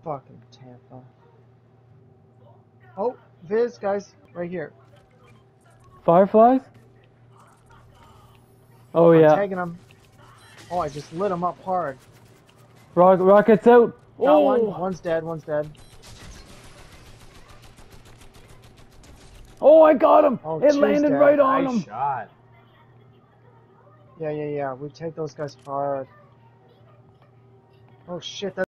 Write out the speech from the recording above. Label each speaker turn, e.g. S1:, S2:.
S1: Fucking Tampa. Oh, Viz, guys, right here.
S2: Fireflies? Oh
S1: I'm
S2: yeah.
S1: tagging them. Oh, I just lit them up hard.
S2: Rockets out.
S1: Got one.
S2: Oh.
S1: One's dead. One's dead.
S2: Oh, I got him.
S1: Oh,
S2: It
S1: two's
S2: landed
S1: dead.
S2: right on
S3: Nice
S2: him.
S3: shot.
S1: Yeah. We take those guys hard. Oh shit,